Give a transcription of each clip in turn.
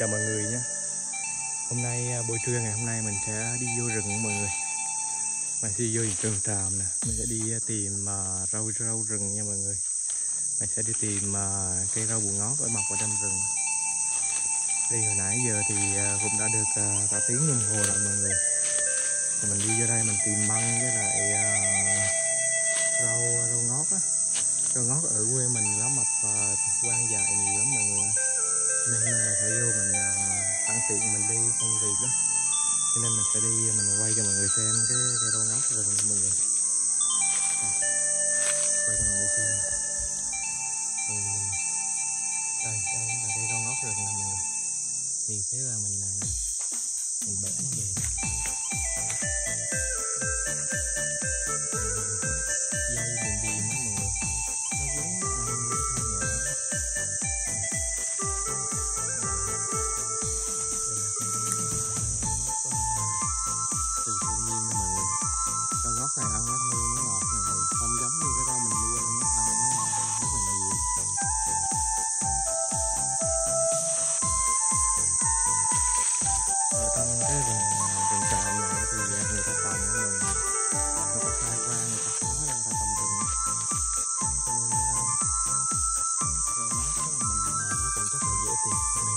Chào mọi người nhé. Hôm nay buổi trưa ngày hôm nay mình sẽ đi vô rừng mọi người. Mình sẽ đi vô rừng tràm nè. Mình sẽ đi tìm rau rừng nha mọi người. Mình sẽ đi tìm cây rau bù ngót ở mọc ở trong rừng. Đi hồi nãy giờ thì cũng đã được cả tiếng đồng hồ rồi mọi người. Thì mình đi vô đây mình tìm măng với lại rau ngót á. Rau ngót ở quê mình nó mọc hoang dại nhiều lắm mọi người. Nên hôm nay mình phải vô mình sẵn tiện mình đi công việc đó, cho nên mình sẽ đi mình quay cho mọi người xem cái rau ngót rừng mọi người. Quay cho mọi người xem đây là cây rau ngót rừng nè mọi người. Thì thế là mình bẻ nó về dây điềm điềm đó mọi người, nó giống như con nhỏ. Từ thiên nhiên nha mọi người. Rau ngót này ăn nó thơm nó ngọt mọi người, không giống như cái rau mình mua đâu nhé, ăn nó ngon rất là nhiều. Ở trong cái rừng tràm này thì người ta trồng mọi người, người ta khai qua người ta phá ra người ta trồng rừng, cho nên rau ngót mình nó cũng rất là dễ tìm, cho nên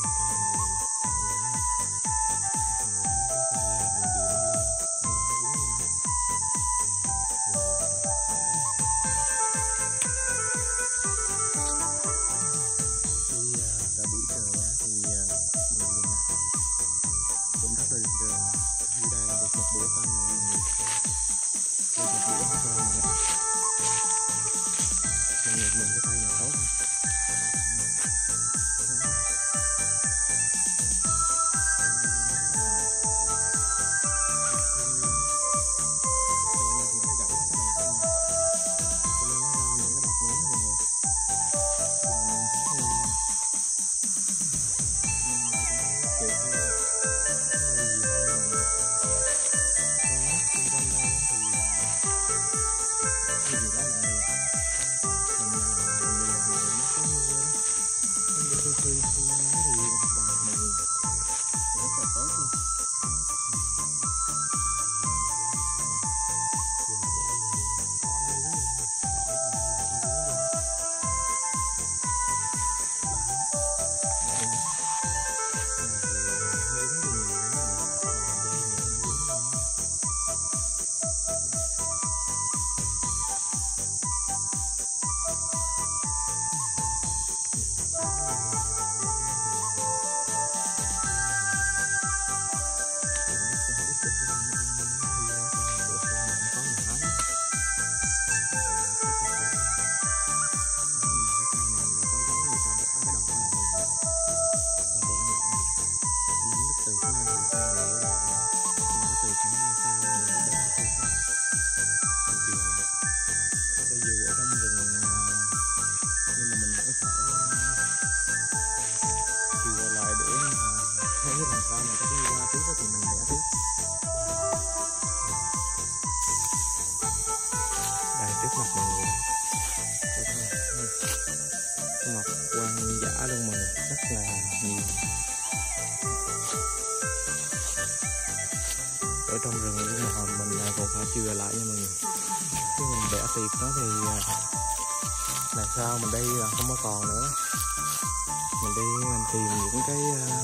một bữa cơm này mọi người, đây một bữa ăn cơm này mọi người, mình cái tay này tốt không? Làm sao mà có đi qua tiếp thì mình vẽ tiếp. Đây trước mặt mọi người, mọc hoang dã luôn mọi người, rất là nhiều. Ở trong rừng nhưng mà mình còn phải chừa lại nha mọi người, chứ mình vẽ tiệt nó thì là sao mình đây là không có còn nữa. Mình đi mình tìm những cái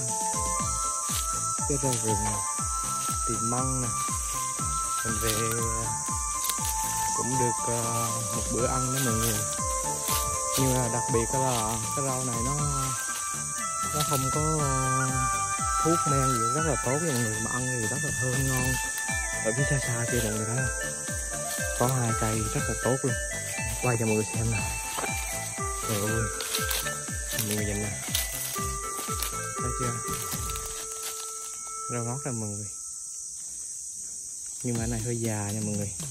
rau rừng này, tìm măng nè, mình về cũng được một bữa ăn đó mọi người. Nhưng mà đặc biệt là cái rau này nó không có thuốc men gì, rất là tốt cho mọi người, mà ăn thì rất là thơm ngon. Ở phía xa xa kia mọi người thấy không, có 2 cây rất là tốt luôn, quay cho mọi người xem nè. Trời ơi mọi người nhìn nè, thấy chưa, rau ngót ra mọi người. Nhưng mà cái này hơi già nha mọi người,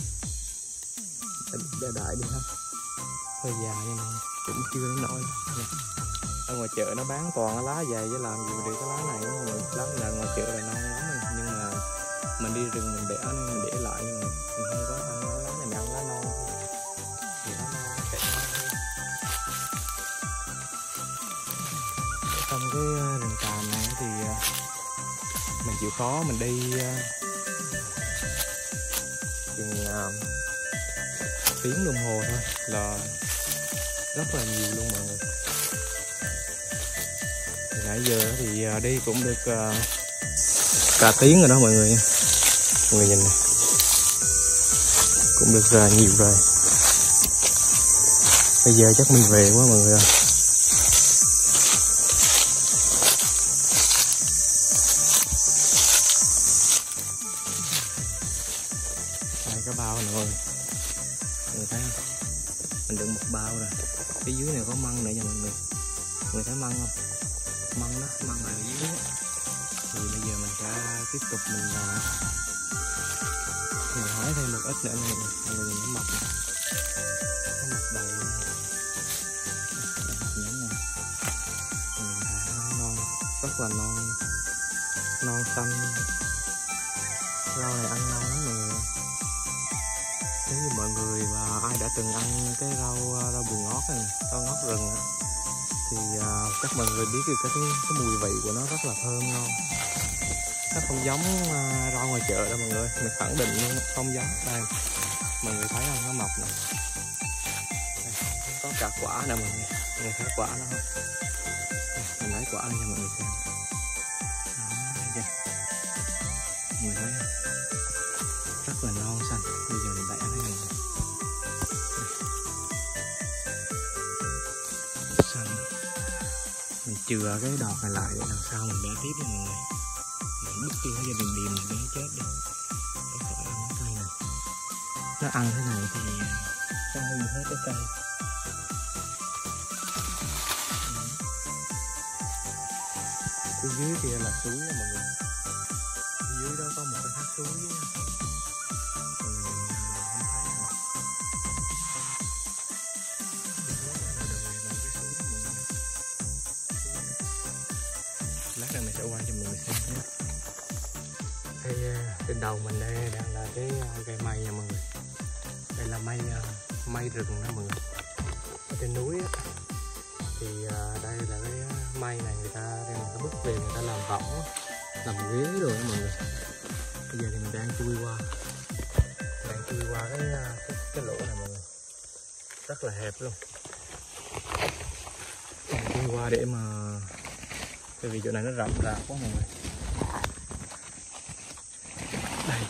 đại đi ha, hơi già nha mọi người, cũng chưa đến nổi. Ở ngoài chợ nó bán toàn cái lá dày, với làm gì mà được cái lá này mọi người. Lá là ngoài chợ là non lắm rồi, nhưng mà mình đi rừng mình bẻ nên mình để lại, nhưng mà mình không có ăn lá này, mình ăn lá non thôi. Thì lá non sẽ trong cái rừng tràm này chịu khó mình đi chừng tiếng đồng hồ thôi là rất là nhiều luôn mọi người. Thì nãy giờ thì đi cũng được cả tiếng rồi đó mọi người nha. Mọi người nhìn này, cũng được nhiều rồi. Bây giờ chắc mình về quá mọi người ơi. Đây cái bao nữa rồi, mọi người thấy không? Mình đựng một bao rồi. Phía dưới này có măng nữa nha mọi người. Mọi người thấy măng không? Măng đó, măng ở dưới đó. Thì bây giờ mình sẽ tiếp tục mình hái thêm một ít nữa nha mọi người nhìn nó mọc này. Nó mọc đầy luôn. Nhánh này. Mình thấy non, rất là non, non xanh. Rau này ăn ngon lắm mọi người. Nếu như mọi người mà ai đã từng ăn cái rau bùi ngót này, rau ngót rừng á, thì chắc mọi người biết được cái mùi vị của nó rất là thơm ngon. Nó không giống rau ngoài chợ đâu mọi người, mình khẳng định luôn không giống. Đây mọi người thấy không, nó mọc này. Đây, có cả quả nè mọi người thấy quả nó không? Đây, mình lấy quả cho mọi người xem. Đó, mọi người thấy không? Rất là non xanh. Bây giờ mình bẻ nó này. Xanh. Mình chừa cái đọt này lại để lần sau mình bẻ tiếp nha mọi người. Mình bứt kia cho mình điềm để chết đi. Để khỏi ăn cái cây này. Nó ăn thế này thì nó hư hết cái cây. Phía dưới kia là suối nha mọi người. Phía dưới đó có một cái thác suối nha. Mọi người không thấy không? Lát nữa mình sẽ quay cho mọi người xem nhé. Đây, trên đầu mình đây đang là cái cây mây nha mọi người. Đây là mây rừng đó mọi người. Ở trên núi á, thì đây là cái mây này người ta đem người ta bứt về, người ta làm võng, làm ghế rồi đó mọi người. Bây giờ thì mình đang chui qua cái lỗ này mọi người, rất là hẹp luôn. Mình chui qua để mà tại vì chỗ này nó rậm rạp quá mọi người. Đây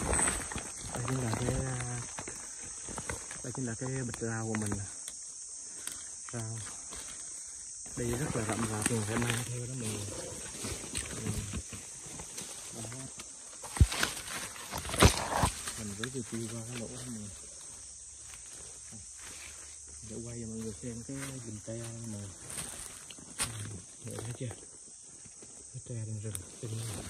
chính là cái bịch rau của mình nè. Rau đây rất là rậm rạp, mình phải mang theo đó mọi người. Đó. Mình với vừa chui qua cái lỗ đó mọi người. Để quay cho mọi người xem cái vườn tre mọi người. Mọi người thấy chưa? Cái tre trên rừng trên này.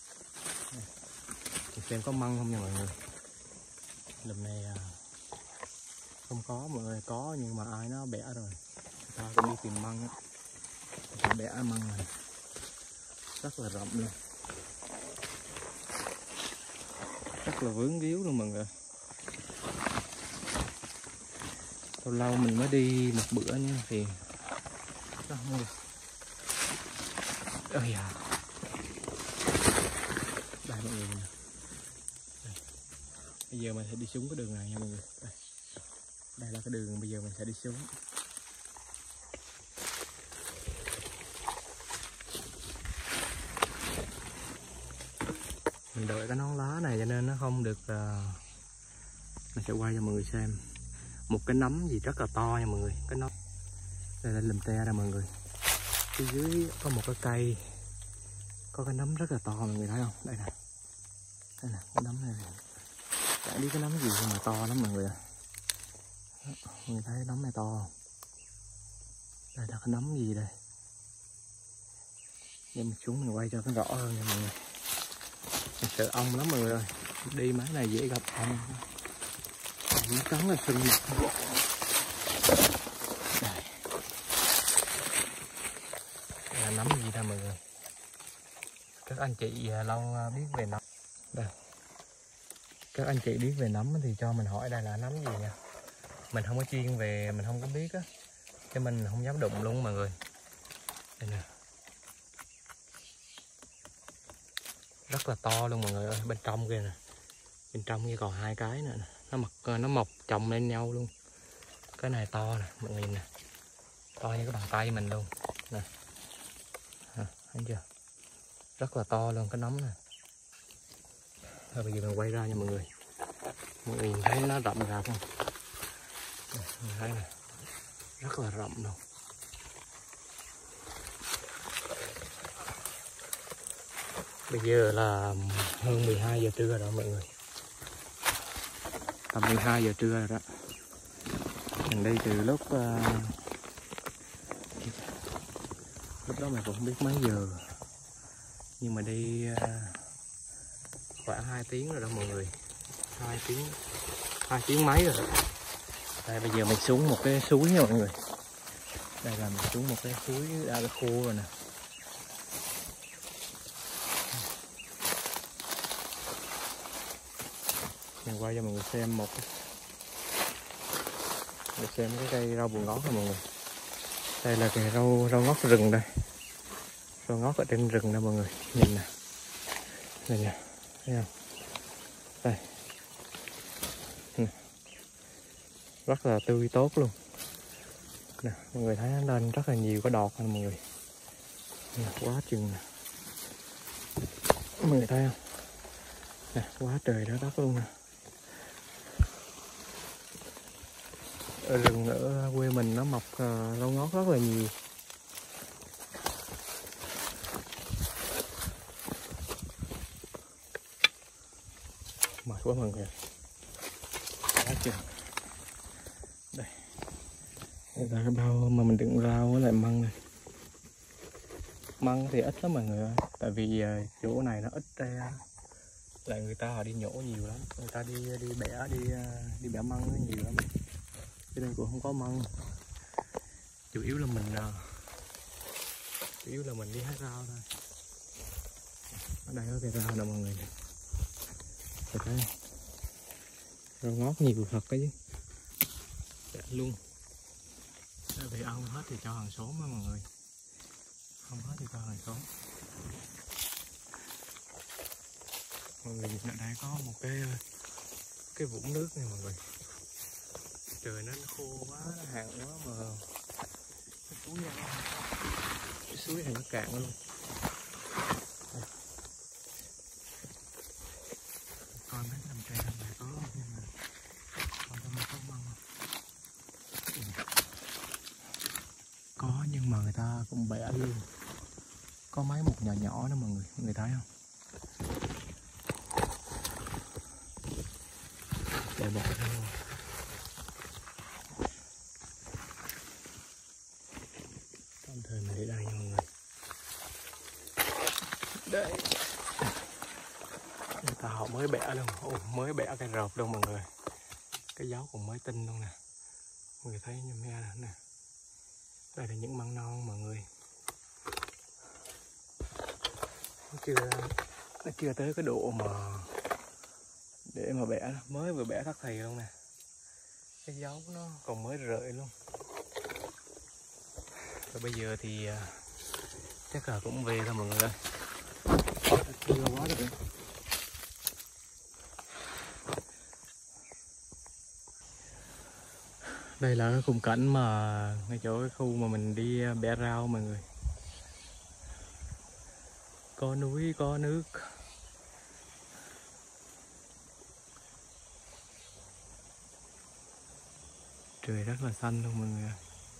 Xem có măng không nha mọi người. Lần này không có mọi người, có nhưng mà ai nó bẻ rồi. Người ta cũng đi tìm măng á. Người ta bẻ măng này rất là rộng luôn, rất là vướng víu luôn mọi người. Lâu lâu mình mới đi một bữa nha thì nó không được. Ôi à. Đây mọi người nè. Bây giờ mình sẽ đi xuống cái đường này nha mọi người. Đây là cái đường bây giờ mình sẽ đi xuống. Mình đội cái nón lá này cho nên nó không được. Mình sẽ quay cho mọi người xem một cái nấm gì rất là to nha mọi người. Cái nấm đây là lùm te ra mọi người. Phía dưới có một cái cây, có cái nấm rất là to mọi người thấy không? Đây nè, đây nè, cái nấm này chẳng biết cái nấm gì mà to lắm mọi người. Mọi người thấy cái nấm này to không? Đây là cái nấm gì đây? Để mình xuống mình quay cho nó rõ hơn nha mọi người. Mình sợ ong lắm mọi người ơi. Đi mấy này dễ gặp ong. Nó cắn là sưng mặt. Đây. Đây là nấm gì đây mọi người. Các anh chị lâu biết về nấm. Đây. Các anh chị biết về nấm thì cho mình hỏi đây là nấm gì nha. Mình không có chuyên về, mình không có biết á, cho mình không dám đụng luôn mọi người. Đây nè. rất là to luôn mọi người ơi. Bên trong kia nè, bên trong kia còn 2 cái nữa nè. Nó mọc chồng lên nhau luôn. Cái này to nè mọi người nhìn nè, to như cái bàn tay mình luôn nè, thấy chưa, rất là to luôn cái nấm nè. Thôi bây giờ mình quay ra nha mọi người nhìn thấy nó rậm rạp không? Mình thấy nè, rất là rậm luôn. Bây giờ là hơn 12 giờ trưa rồi mọi người, tầm 12 giờ trưa rồi đó. Mình đi từ lúc đó mình cũng không biết mấy giờ, nhưng mà đi khoảng 2 tiếng rồi đó mọi người, 2 tiếng mấy rồi. Đây bây giờ mình xuống một cái suối nha mọi người, đây là mình xuống một cái suối đã khô rồi nè. Mình quay cho mọi người xem cái cây rau bùa ngót nha mọi người. Đây là cái rau ngót rừng đây, rau ngót ở trên rừng nè mọi người, nhìn nè, đây nè, thấy không? Đây, rất là tươi tốt luôn nè, mọi người thấy nó lên rất là nhiều cái đọt nè mọi người, nè, quá chừng nè, mọi người thấy không? Nè, quá trời đất luôn nè. Ở rừng ở quê mình nó mọc rau ngót rất là nhiều. Mệt quá mọi người, quá chừng. Đây là cái bao mà mình đựng rau với lại măng này. Măng thì ít lắm mọi người ơi, tại vì chỗ này nó ít ra, lại người ta họ đi nhổ nhiều lắm, người ta đi bẻ măng nó nhiều lắm. Ở đây cũng không có măng, chủ yếu là mình đi hái rau thôi. Ở đây có cây rau nè mọi người nè, thấy rau ngót nhiều thật cái chứ, đẹp luôn. Vì ăn hết thì cho hàng xóm đó mọi người, không hết thì cho hàng xóm. Mọi người nhìn ở đây có một cái vũng nước này mọi người, trời nó khô quá, nó hạn quá mà cái suối này nó cạn luôn. Coi mấy cái đầm tre này có không, nhưng mà còn trong này có măng không? Có, nhưng mà người ta cũng bẻ luôn, có mấy một nhỏ nhỏ đó mọi người thấy không? Để bỏ ra luôn. Tạm thời mình để đây nha mọi người. Đây, người ta họ mới bẻ luôn, mới bẻ cây rộp luôn mọi người, cái dấu còn mới tinh luôn nè, mọi người thấy nhum nha nè. Đây là những măng non mọi người, nó chưa tới cái độ mà để mà bẻ, mới vừa bẻ thắt thì luôn nè, cái dấu nó còn mới rợi luôn. Rồi bây giờ thì chắc là cũng về thôi mọi người ơi. Chưa quá rồi. Đây là cái khung cảnh mà ngay chỗ cái khu mà mình đi bẻ rau mọi người. Có núi, có nước. Trời rất là xanh luôn mọi người.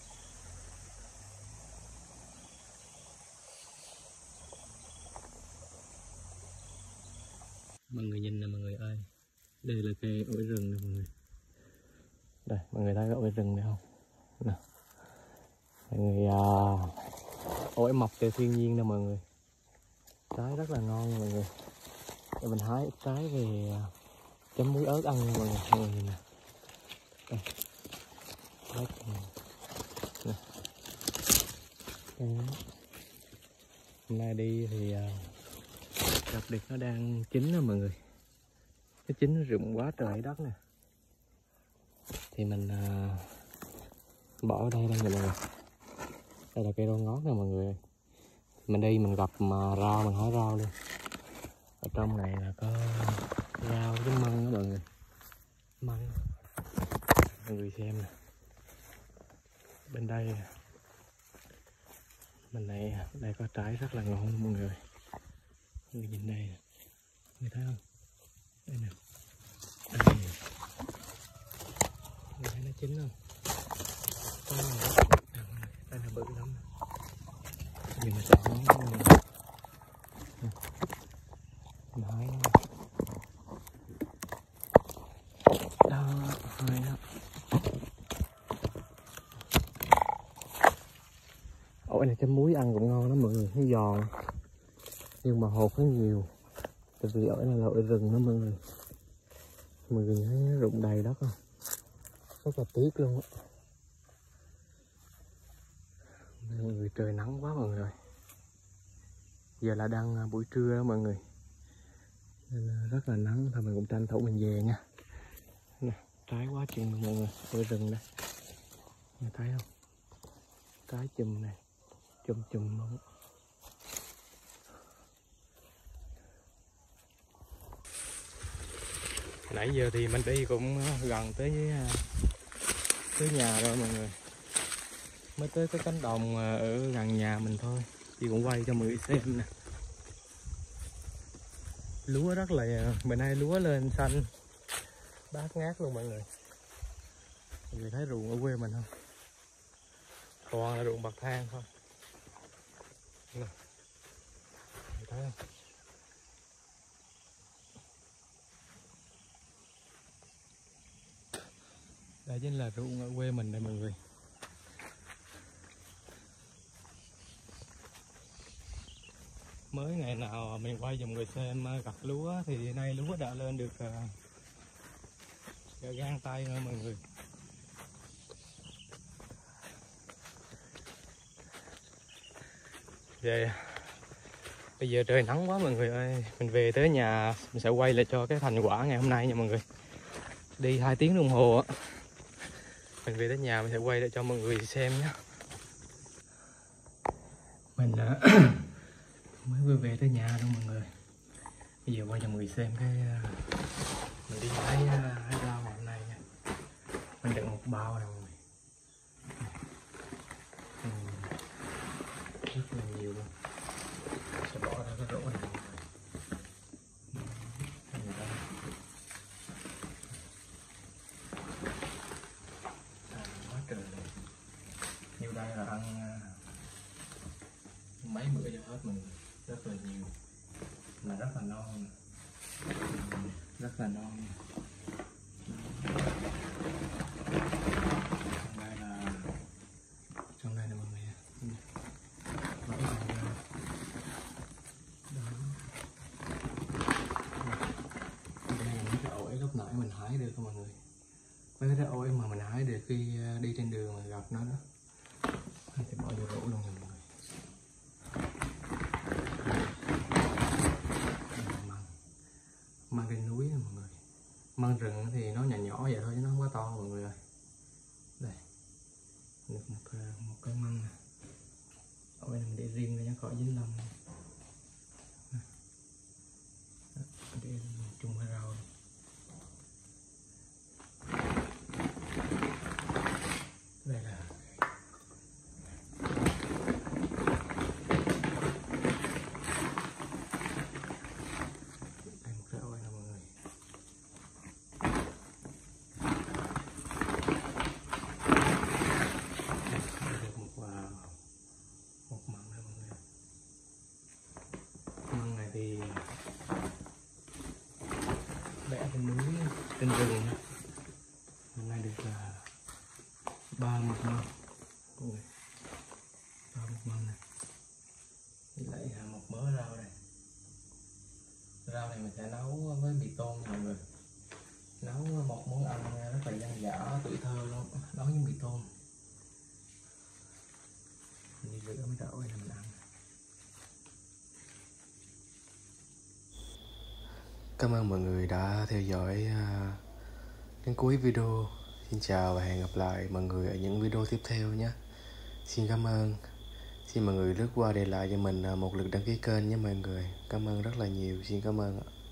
Mọi người nhìn nè mọi người ơi. Đây là cây ổi rừng nè mọi người. Đây, mọi người thấy cái ổi rừng này không? Nè. Mọi người ổi mọc từ thiên nhiên nè mọi người. Trái rất là ngon nha mọi người. Để mình hái ít trái về chấm muối ớt ăn nha mọi người. Mọi người nhìn nè. Đây. Đấy. Nè. Hôm nay đi thì đặc biệt nó đang chín nè mọi người. Nó chín nó rụng quá trời đất nè. Thì mình bỏ ở đây nè mọi người. Đây là cây rau ngót nè mọi người. Mình đi mình gặp mà rau mình hái rau luôn. Ở trong này là có rau với măng đó mọi người. Măng mọi người xem nè. Bên đây bên này đây có trái rất là ngon luôn mọi người. Mọi người nhìn đây nè. Người thấy không? Đây nè. Đây nè. Người thấy nó chín không? Đây là bự lắm. Nhưng mà sợ nó nói đó hay đó. Ổi này chấm muối ăn cũng ngon lắm mọi người, nó giòn nhưng mà hột nó nhiều, tại vì ổi này là ổi rừng đó mọi người. Mọi người thấy nó rụng đầy đất không, rất là tiếc luôn á. Mọi người trời nắng quá mọi người, giờ là đang buổi trưa đó mọi người, nên là rất là nắng, thôi mình cũng tranh thủ mình về nha. Nè, trái quá chừng mọi người, ổi rừng đây, mọi người thấy không, trái chùm này, chùm luôn. Nãy giờ thì mình đi cũng gần tới nhà rồi mọi người, mới tới cái cánh đồng ở gần nhà mình thôi, chị cũng quay cho mọi người xem nè. Lúa rất là, bữa nay lúa lên xanh bát ngát luôn mọi người. Mọi người thấy ruộng ở quê mình không, toàn là ruộng bậc thang thôi nè, mọi người thấy không. Đây chính là ruộng ở quê mình đây mọi người. Mới ngày nào mình quay cho mọi người xem gặt lúa thì nay lúa đã lên được gang tay thôi mọi người. Về bây giờ trời nắng quá mọi người ơi, mình về tới nhà mình sẽ quay lại cho cái thành quả ngày hôm nay nha mọi người. Đi 2 tiếng đồng hồ á, mình về tới nhà mình sẽ quay lại cho mọi người xem nhé. Mình mới vừa về tới nhà đâu mọi người, bây giờ quay cho mọi người xem cái mình đi hái rau hôm nay nha. Mình đựng một bao này mọi người, rất là nhiều luôn, sẽ bỏ ra cái rổ này mọi người. Quá trời luôn, nhiều đây là ăn mấy bữa cho hết mình, rất là nhiều mà rất là non, rất là non. Trong đây là mọi người mở ra đó. Đây là những cái ổi lúc nãy mình hái được mọi người, mấy cái ổi mà mình hái được khi đi trên đường mà gặp nó đó, mình sẽ bỏ vô rổ luôn nha mọi người. Măng trên núi mọi người, măng rừng thì nó nhỏ nhỏ vậy thôi chứ nó không quá to mọi người ơi. Đây được một cái măng này, ổi này mình để riêng ra cho khỏi dính lông, để chung với rau này. Đây là đây một cái ổi nè mọi người. Được một măng đây mọi người. Măng này thì bẻ trên núi trên rừng, hôm nay được 3 một măng, 3 một măng này, với lại một mớ rau này. Rau này mình sẽ nấu với mì tôm nha mọi người, nấu một món ăn rất là dân dã tuổi thơ luôn, nấu với mì tôm. Mình đi rửa mấy cái ổi này mình ăn. Cảm ơn mọi người đã theo dõi đến cuối video. Xin chào và hẹn gặp lại mọi người ở những video tiếp theo nhé. Xin cảm ơn. Xin mọi người lướt qua để lại cho mình một lượt đăng ký kênh nhé mọi người. Cảm ơn rất là nhiều. Xin cảm ơn ạ.